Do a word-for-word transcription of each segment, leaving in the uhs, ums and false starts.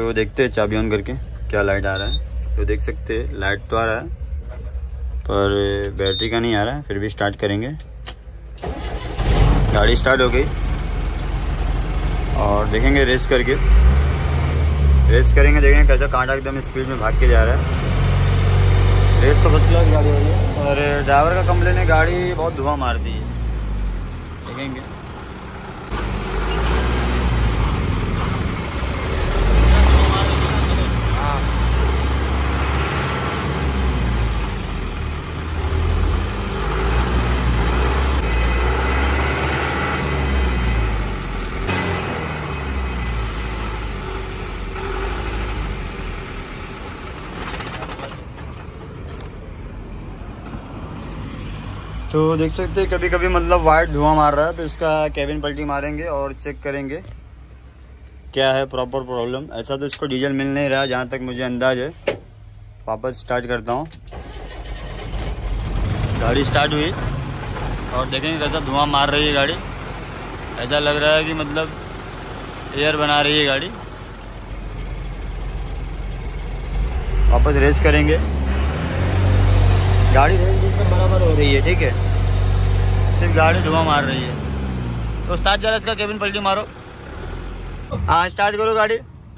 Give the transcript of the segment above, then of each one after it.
तो देखते हैं चाबी ऑन करके क्या लाइट आ रहा है। तो देख सकते हैं लाइट तो आ रहा है पर बैटरी का नहीं आ रहा है। फिर भी स्टार्ट करेंगे। गाड़ी स्टार्ट हो गई और देखेंगे रेस करके रेस करेंगे देखेंगे कैसा कांटा एकदम स्पीड में भाग के जा रहा है। रेस तो फर्स्ट क्लास गाड़ी हो रही है और ड्राइवर का कंप्लेन है गाड़ी बहुत धुआं मारती है। देखेंगे तो देख सकते हैं कभी कभी मतलब वाइट धुआं मार रहा है तो इसका केबिन पलटी मारेंगे और चेक करेंगे क्या है प्रॉपर प्रॉब्लम। ऐसा तो इसको डीजल मिल नहीं रहा जहाँ तक मुझे अंदाज है। वापस स्टार्ट करता हूँ। गाड़ी स्टार्ट हुई और देखेंगे कैसा धुआं मार रही है गाड़ी। ऐसा लग रहा है कि मतलब एयर बना रही है गाड़ी। वापस रेस करेंगे। गाड़ी रेस सब बराबर हो रही है ठीक है, सिर्फ गाड़ी धुआं मार रही है। तो स्टार्ट जरा इसका केबिन पलटी मारो। हाँ स्टार्ट करो गाड़ी।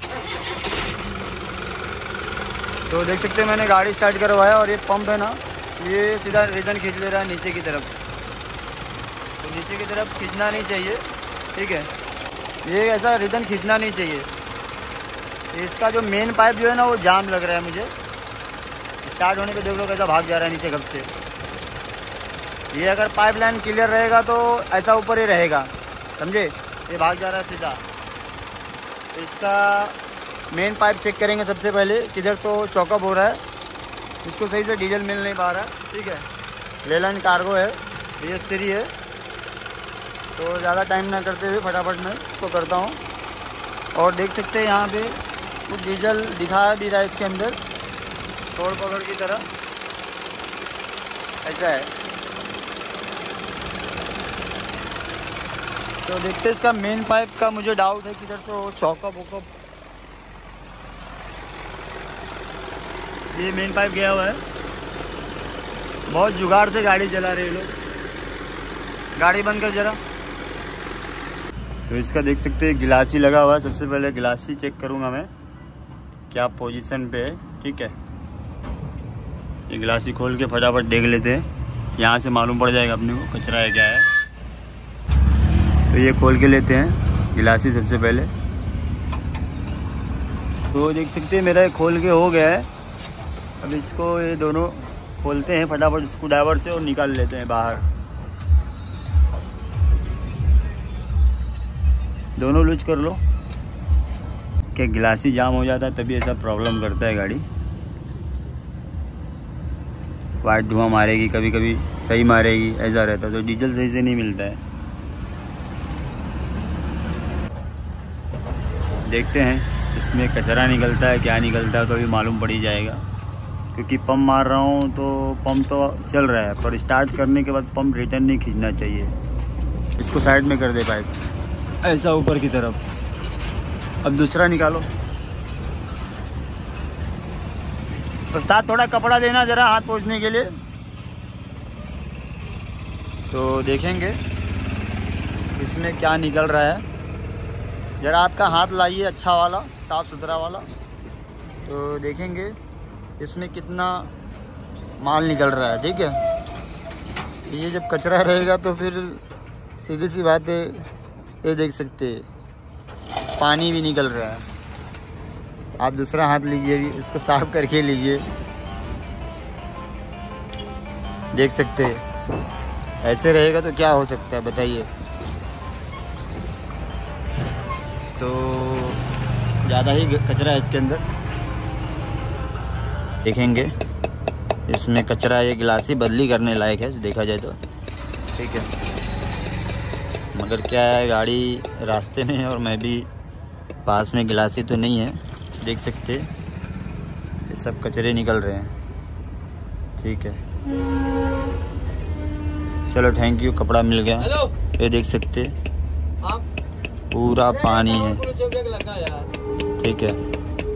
तो देख सकते हैं मैंने गाड़ी स्टार्ट करवाया और ये पंप है ना ये सीधा रिटर्न खींच ले रहा है नीचे की तरफ। तो नीचे की तरफ खींचना नहीं चाहिए ठीक है, ये ऐसा रिटर्न खींचना नहीं चाहिए। इसका जो मेन पाइप जो है ना वो जाम लग रहा है मुझे। स्टार्ट होने पे देख लो कैसा भाग जा रहा है नीचे गप से। ये अगर पाइपलाइन क्लियर रहेगा तो ऐसा ऊपर ही रहेगा समझे। ये भाग जा रहा है सीधा। तो इसका मेन पाइप चेक करेंगे सबसे पहले किधर तो चौकअप हो रहा है। इसको सही से डीजल मिल नहीं पा रहा है ठीक है। लेलैंड कार्गो है बी एस थ्री है। तो ज़्यादा टाइम ना करते हुए फटाफट मैं इसको करता हूँ। और देख सकते हैं यहाँ पे कुछ डीजल दिखा भी रहा है इसके अंदर तोड़ पकड़ की तरह ऐसा है। तो देखते हैं इसका मेन पाइप का मुझे डाउट है किधर तो चौकअप वोकअप। ये मेन पाइप गया हुआ है। बहुत जुगाड़ से गाड़ी चला रहे लोग। गाड़ी बंद कर जरा। तो इसका देख सकते हैं गिलासी लगा हुआ है। सबसे पहले गिलासी चेक करूँगा मैं क्या पोजीशन पे है ठीक है। ये गिलासी खोल के फटाफट देख लेते हैं। यहाँ से मालूम पड़ जाएगा अपने को कचरा है क्या है। तो ये खोल के लेते हैं गिलासी सबसे पहले। तो देख सकते हैं मेरा खोल के हो गया है। अब इसको ये दोनों खोलते हैं फटाफट स्क्रू ड्राइवर से और निकाल लेते हैं बाहर। दोनों लूज कर लो। क्या गिलासी जाम हो जाता है तभी ऐसा प्रॉब्लम करता है गाड़ी। वाइट धुआं मारेगी कभी कभी सही मारेगी ऐसा रहता है। तो डीजल सही से नहीं मिलता है। देखते हैं इसमें कचरा निकलता है क्या निकलता है तो अभी मालूम पड़ ही जाएगा। क्योंकि पंप मार रहा हूँ तो पंप तो चल रहा है पर स्टार्ट करने के बाद पंप रिटर्न नहीं खींचना चाहिए। इसको साइड में कर दे पाइप ऐसा ऊपर की तरफ। अब दूसरा निकालो। उस्ताद थोड़ा कपड़ा देना ज़रा हाथ पोंछने के लिए। तो देखेंगे इसमें क्या निकल रहा है। ज़रा आपका हाथ लाइए अच्छा वाला साफ़ सुथरा वाला। तो देखेंगे इसमें कितना माल निकल रहा है ठीक है। ये जब कचरा रहेगा तो फिर सीधी सी बात है ये देख सकते हैं पानी भी निकल रहा है। आप दूसरा हाथ लीजिए भी इसको साफ करके लीजिए। देख सकते हैं ऐसे रहेगा तो क्या हो सकता है बताइए। तो ज़्यादा ही कचरा है इसके अंदर। देखेंगे इसमें कचरा ये गिलासी बदली करने लायक है देखा जाए तो ठीक है। मगर क्या है गाड़ी रास्ते में है और मैं भी पास में गिलासी तो नहीं है। देख सकते ये सब कचरे निकल रहे हैं ठीक है। चलो थैंक यू कपड़ा मिल गया। ये देख सकते पूरा पानी है ठीक है।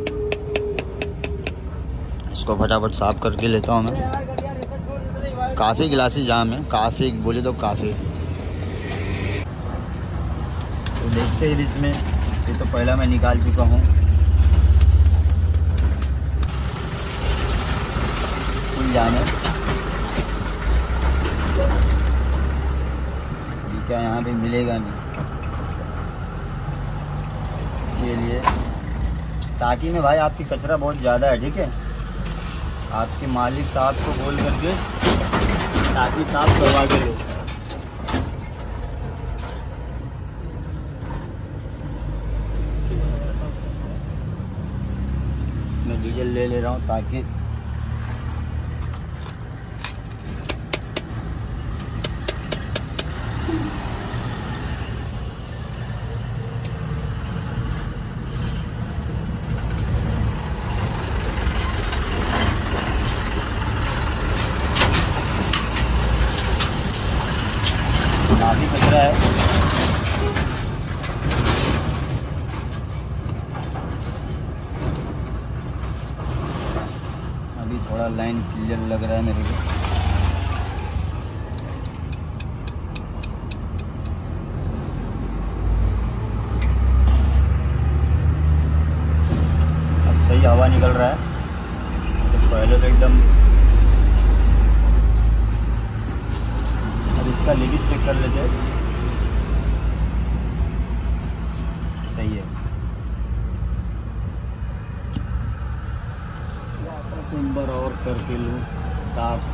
इसको फटाफट साफ़ करके लेता हूँ मैं। काफ़ी गिलासी जाम है, काफ़ी बोले तो काफ़ी। तो देखते हैं इसमें, ये तो पहला मैं निकाल चुका हूँ। फुल जाम है। ये क्या यहाँ पे मिलेगा नहीं इसके लिए, ताकि में भाई आपकी कचरा बहुत ज़्यादा है, ठीक है। आपके मालिक साहब को बोल करके ताकि साफ करवा के लो। इसमें डीजल ले ले रहा हूँ ताकि काफ़ी कचरा है। अभी थोड़ा लाइन क्लियर लग रहा है मेरे को। अब सही हवा निकल रहा है, तो पहले तो एकदम। इसका लीकेज चेक कर लेते हैं। सही है। सिंबर और करके लूँ साफ।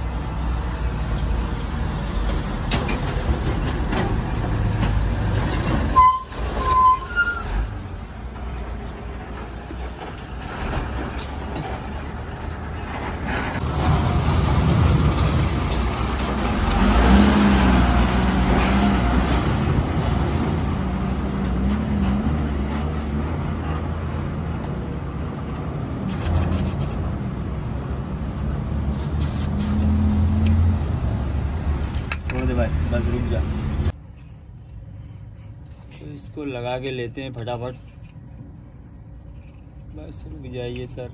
भाई बस रुक जा। तो इसको लगा के लेते हैं फटाफट। बस रुक जाइए सर।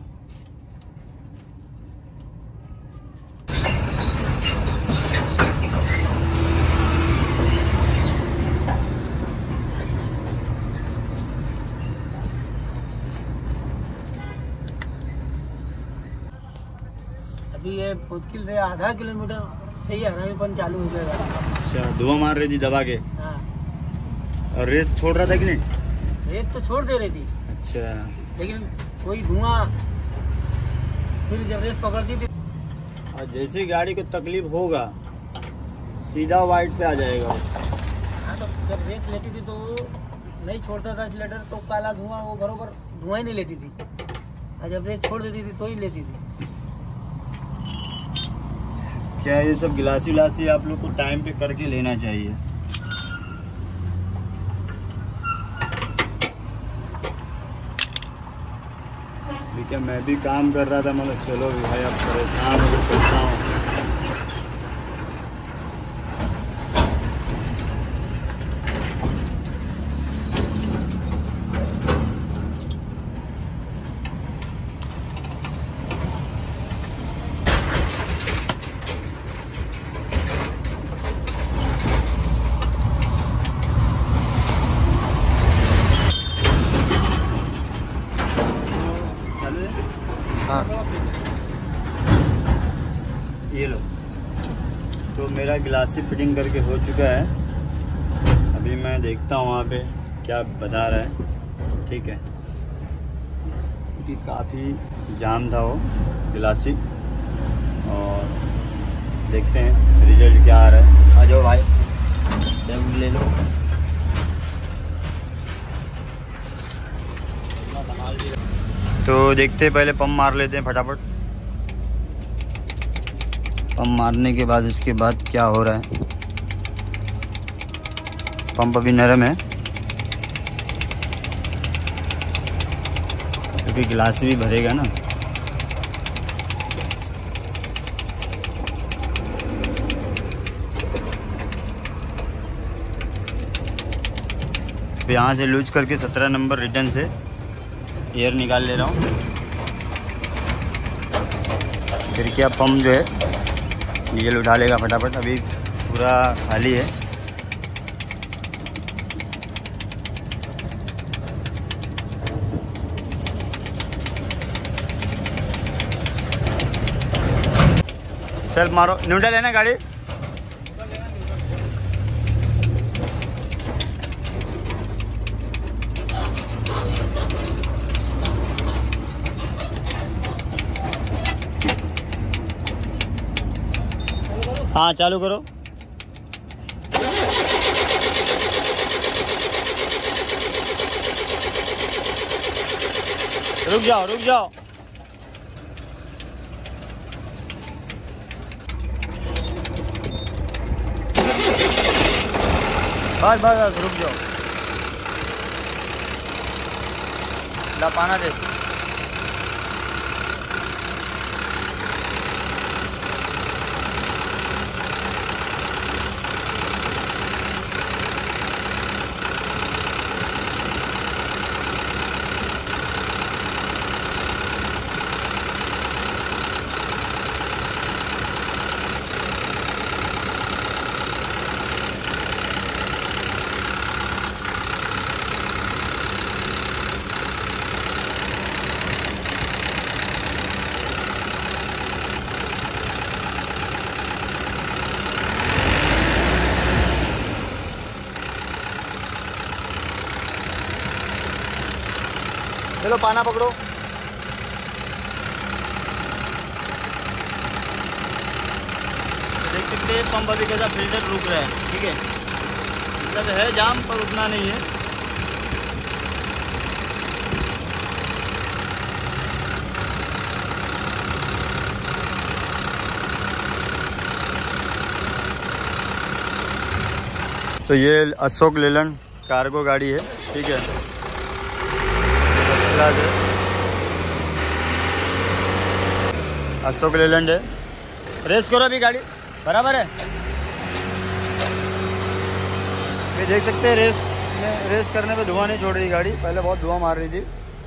अभी ये मुश्किल से आधा किलोमीटर सही हरामीपन चालू हो जाएगा। अच्छा, धुआं मार रही थी दबा के। हाँ। और रेस छोड़ रहा था कि नहीं? रेस तो छोड़ दे रही थी। अच्छा। लेकिन कोई धुआं, फिर जब रेस पकड़ती थी। और जैसे गाड़ी को तकलीफ होगा सीधा वाइट पे आ जाएगा। हाँ, तो जब रेस लेती थी तो नहीं छोड़ता था एक्सीलेटर, तो काला धुआं वो बरोबर धुआं ही नहीं लेती थी। और जब रेस छोड़ देती थी तो ही लेती थी। क्या ये सब गिलासी विलासी आप लोग को टाइम पे करके लेना चाहिए। क्या मैं भी काम कर रहा था, मतलब चलो भाई अब परेशान हो चलता हूँ। हाँ। ये लो, तो मेरा गिलासी फिटिंग करके हो चुका है। अभी मैं देखता हूँ वहाँ पे क्या बता रहा है। ठीक है, क्योंकि काफ़ी जाम था वो गिलासी, और देखते हैं रिजल्ट क्या आ रहा है। आ जाओ भाई, बैग ले लो। तो देखते हैं, पहले पंप मार लेते हैं फटाफट। पंप मारने के बाद उसके बाद क्या हो रहा है। पंप अभी नरम है क्योंकि गिलास भी भरेगा ना। यहाँ से लूज करके सत्रह नंबर रिटर्न से एयर निकाल ले रहा हूँ। फिर क्या पंप जो है डीजल उठा लेगा फटाफट। अभी पूरा खाली है। सेल्फ मारो, न्यूट्रल है ना गाड़ी। हाँ चालू करो। रुक जाओ रुक जाओ। बस बस बस रुक जाओ। ला पाना दे। चलो पाना पकड़ो। देख सकते हैं पंप अभी कैसा फिल्टर रुक रहा है। ठीक है, मतलब है जाम पर उतना नहीं है। तो ये अशोक लेलैंड कार्गो गाड़ी है। ठीक है, अशोक लेलैंड है। रेस करो अभी, गाड़ी बराबर है। ये देख सकते हैं रेस में, रेस करने पे धुआं नहीं छोड़ रही गाड़ी। पहले बहुत धुआं मार रही थी।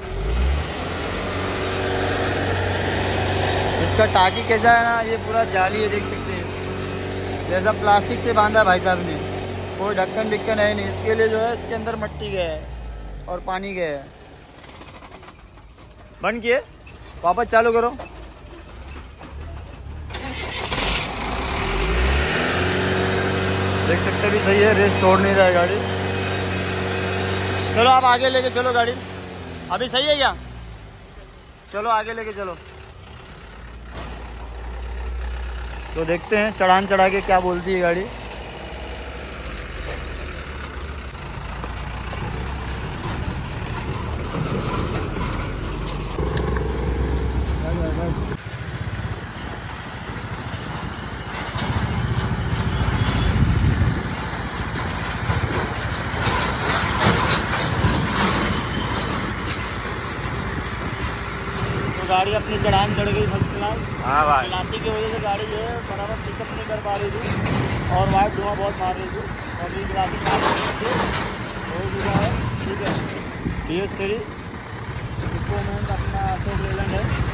इसका टाकी कैसा है ना, ये पूरा जाली है, देख सकते हैं। जैसा प्लास्टिक से बांधा भाई साहब ने, कोई ढक्कन बिक्कन है नहीं। इसके लिए जो है इसके अंदर मिट्टी गया है और पानी गया है। बंद किए, वापस चालू करो। देख सकते भी सही है, रेस छोड़ नहीं रहा है गाड़ी। चलो आप आगे लेके चलो गाड़ी। अभी सही है क्या? चलो आगे लेके चलो। तो देखते हैं चढ़ान चढ़ा के क्या बोलती है गाड़ी। गाड़ी अपनी चढ़ान चढ़ गई फर्स्ट क्लास। हाँ भाई, चलाती की वजह से गाड़ी जो है बराबर पिकअप नहीं कर पा रही थी और वाइट धुआं बहुत मार रही थी। और ये ग्लासी हो चुका है। ठीक है, डी एच थ्री अपना अशोक लेलैंड है।